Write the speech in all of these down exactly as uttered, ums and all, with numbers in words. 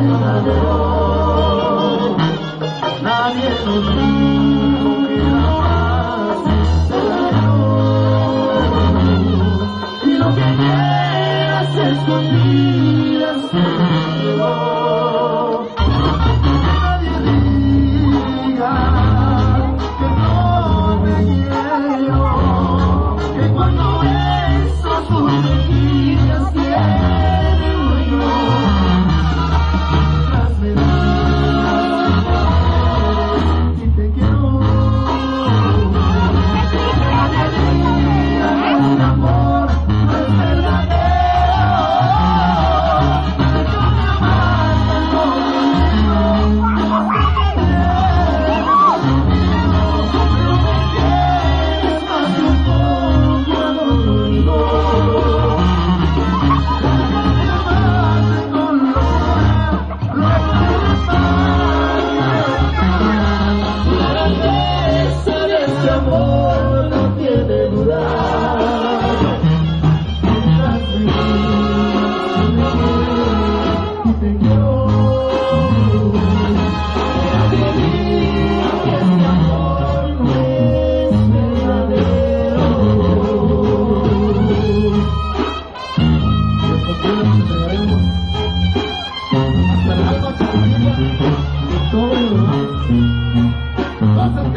verdadero. Nadie nos dijo que la paz será yo. Y lo que quieras escondidas conmigo. Nadie diga que no me quiero, que cuando beso tus mejillas tienen ruido. Las mentiras y te quiero. Nadie diga que este amor no es verdadero. Que tú me matas conmigo. Este amor no tiene lugar. Y te quiero. Nadie diga que este amor no es verdadero. Hasta el alma se conmigo y todo lo demás. ¡Vas a ti!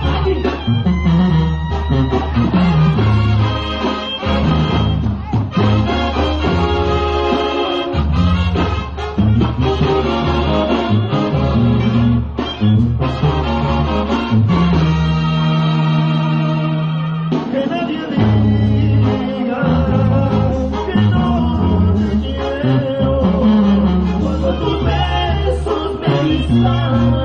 Que nadie diga que no te quiero, cuando tus besos me distan.